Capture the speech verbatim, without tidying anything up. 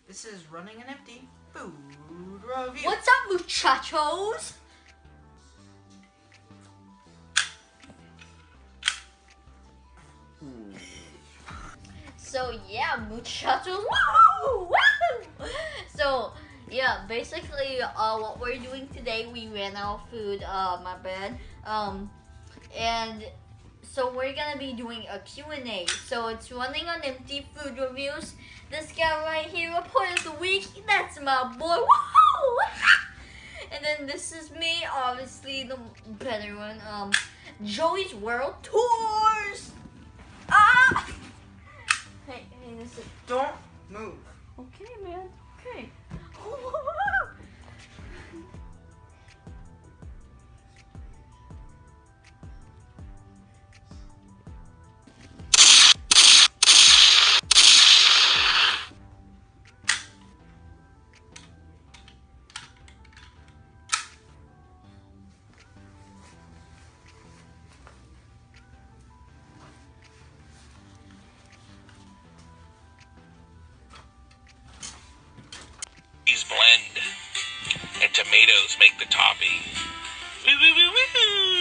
This is Running an Empty Food Review. What's up, muchachos? So yeah, muchachos. Woo! Woo! So yeah, basically, uh, what we're doing today, we ran out of food. Uh, my bad. Um, and so we're gonna be doing a Q and A. So it's Running on Empty Food Reviews. This guy right here, Report of the Week. That's my boy. Woo! And then this is me, obviously the better one. Um, Joey's World Tours. Ah! Hey, hey, this is. Don't move. Okay, man. Okay. Blend and tomatoes make the topping. Woo, woo, woo, woo.